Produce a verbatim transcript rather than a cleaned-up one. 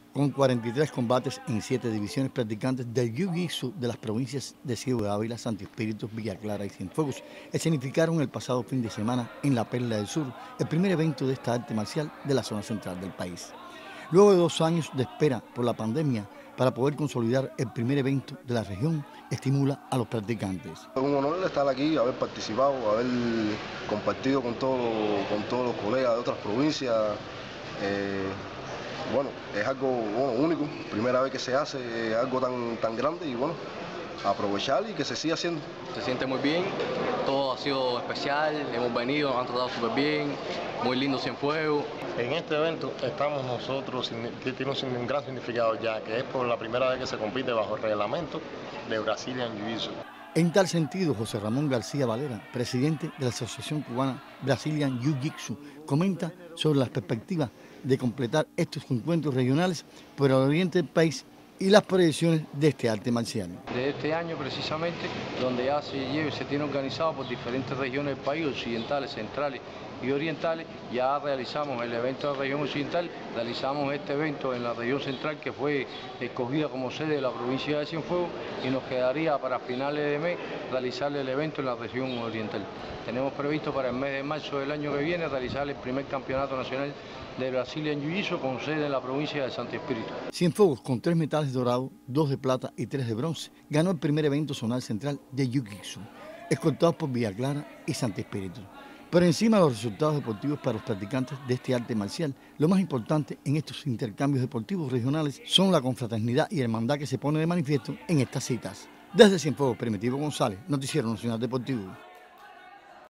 Con cuarenta y tres combates en siete divisiones, practicantes del Jiu-Jitsu de las provincias de Ciudad Ávila, Santo Espíritu, Villa Clara y Cienfuegos escenificaron el pasado fin de semana en la Perla del Sur el primer evento de esta arte marcial de la zona central del país. Luego de dos años de espera por la pandemia para poder consolidar el primer evento de la región, estimula a los practicantes. Es un honor estar aquí, haber participado, haber compartido con, todo, con todos los colegas de otras provincias. Eh, bueno, es algo bueno, único, primera vez que se hace, es algo tan, tan grande y bueno, aprovechar y que se siga haciendo. Se siente muy bien, todo ha sido especial, hemos venido, nos han tratado súper bien, muy lindo Cienfuegos. En este evento estamos nosotros, que tiene un gran significado ya, que es por la primera vez que se compite bajo el reglamento de Brazilian Jiu-Jitsu. En tal sentido, José Ramón García Valera, presidente de la Asociación Cubana Brazilian Jiu-Jitsu, comenta sobre las perspectivas de completar estos encuentros regionales por el oriente del país y las proyecciones de este arte marcial. De este año precisamente, donde ya se, lleve, se tiene organizado por diferentes regiones del país, occidentales, centrales y orientales, ya realizamos el evento de la región occidental, realizamos este evento en la región central que fue escogida como sede de la provincia de Cienfuegos y nos quedaría para finales de mes realizar el evento en la región oriental. Tenemos previsto para el mes de marzo del año que viene realizar el primer campeonato nacional de Brazilian Jiu-Jitsu con sede en la provincia de Santo Espíritu. Cienfuegos, con tres metales dorados, dos de plata y tres de bronce, ganó el primer evento zonal central de Jiu-Jitsu, escoltados por Villa Clara y Santo Espíritu. Pero encima de los resultados deportivos para los practicantes de este arte marcial, lo más importante en estos intercambios deportivos regionales son la confraternidad y hermandad que se pone de manifiesto en estas citas. Desde Cienfuegos, Primitivo González, Noticiero Nacional Deportivo.